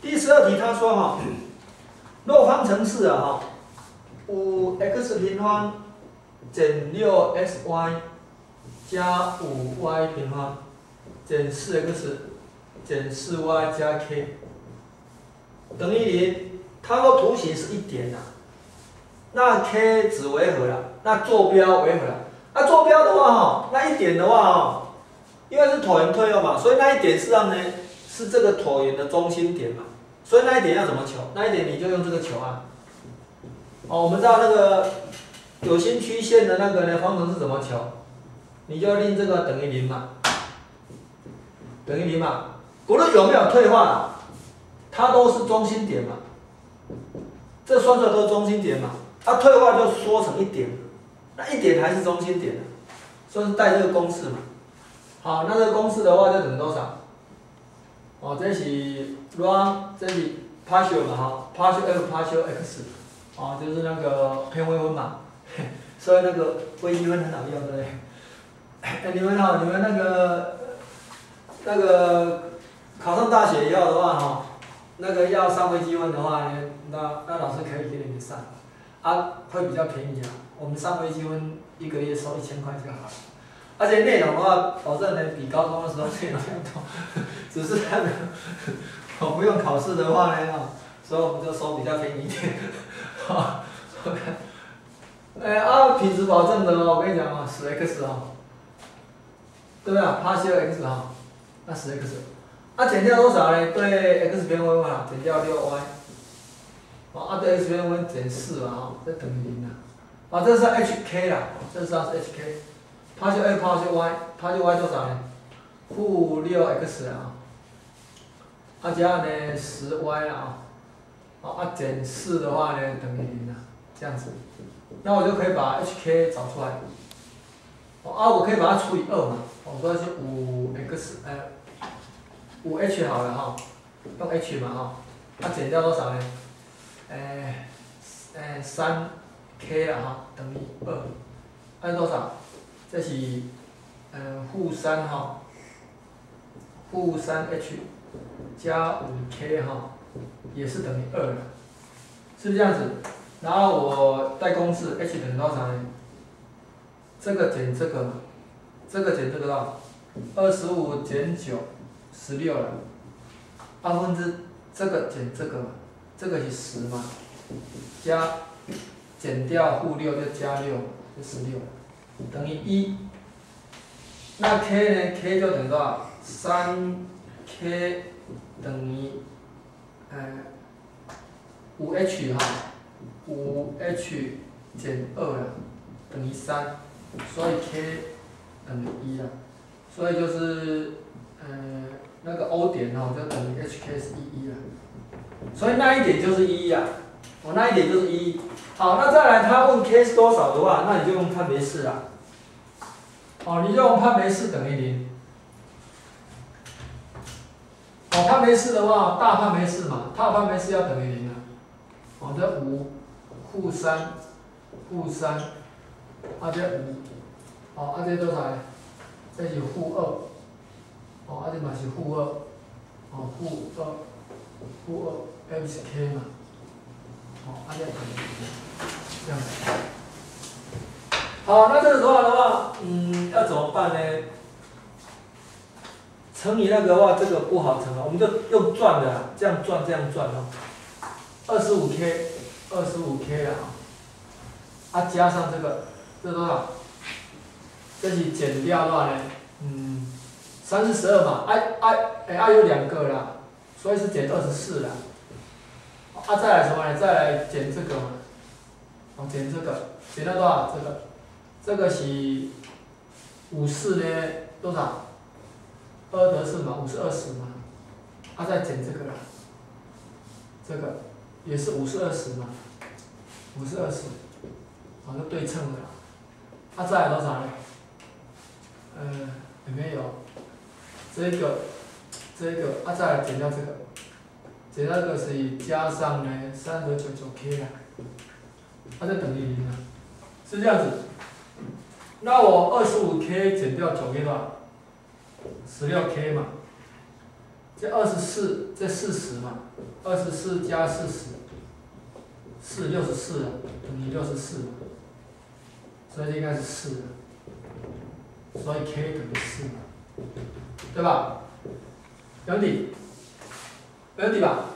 第12题他说哈，若方程式啊哈，5x 平方减 6xy 加 5y 平方减 4x 减 4y 加 k 等于0，它说图形是一点啊，那 k 值为何啦？那坐标为何啦？那坐标的话哈，那一点的话哈，因为是椭圆推了嘛，所以那一点实际上呢是这个椭圆的中心点嘛，所以那一点要怎么求？那一点你就用这个求啊。哦，我们知道那个有心曲线的那个呢方程式怎么求？你就令这个等于0嘛，等于0嘛。不论有没有退化，它都是中心点嘛。这算出来都是中心点嘛，它退化就缩成一点，那一点还是中心点的，所以是带这个公式嘛。好，那这个公式的话就等于多少？哦，这是 rho， 这是 partial 嘛哈 ，partial f partial x， 哦，就是那个偏微分嘛，所以那个微积分很好用，对不对？你们那个考上大学以后的话哈，那个要上微积分的话呢，那老师可以给你们上，啊，会比较便宜啊。我们上微积分1个月收1000块就好了。而且内容的话，保证能比高中的时候内容要多，只是那个不用考试的话呢，所以我们就收比较便宜一点。好，品质保证的哦，我跟你讲啊，10x 哦，对不对啊？partial x 哈，那10x， 减掉多少呢？对 x 偏微分啊，减掉6y， 对 x 偏微分减4嘛，这等于0啊。这是 hk 啦，这是hk。partial a partial y，partial y 多少呢？负6x 啊，加呢10y 啊，减4的话呢等于0啊，这样子，那我就可以把 hk 找出来。我可以把它除以2嘛，我说是5h 好了哈，用 h 嘛哈，减掉多少呢？3k 了哈，等于2，按多少？这是负3哈，负3h 加5k 哈，也是等于2了，是不是这样子？然后我带公式 h 等于多少呢？这个减这个嘛，这个减这个多少？25减9， 16了。分之这个减这个嘛，这个是10嘛，加减掉负6就加6，就16了。等于1，那 k 呢 ？k 就等于多少？3k 等于5h 哈，5h 减2了，等于3，所以 k 等于1了，所以就是那个 O 点哈，就等于 hk 是1了，所以那一点就是1呀，那一点就是1。好，那再来他问 k 是多少的话，那你就用判别式啦。你就用判别式等于0。判别式的话，大判别式嘛，大判别式要等于0啊。这5负3，这5，这多少呢？这是负2，这嘛是负2，负2 hk 嘛，这这样子。好，那这个的话，要怎么办呢？乘以那个的话，这个不好乘我们就用转的，这样转25k 加上这个，这多少？这是减掉多少呢？3是12嘛，有2个啦，所以是减24啦。再来什么呢？再来减这个嘛，减这个，减到多少？这个是54呢，多少？2得4嘛，5是20嘛，再减这个啦，这个也是5是20嘛，5是20，就对称的啦。再来多少呢？有没有？这个，再来减掉这个，减掉这个是加上呢3得99k 啦，再等于0了，是这样子。那我25k 减掉9k 多少？16k 嘛， 这24，这40嘛，24加40，4 64了，等于64嘛，所以这应该是4了，所以 k 等于4嘛，对吧？没问题，没问题吧？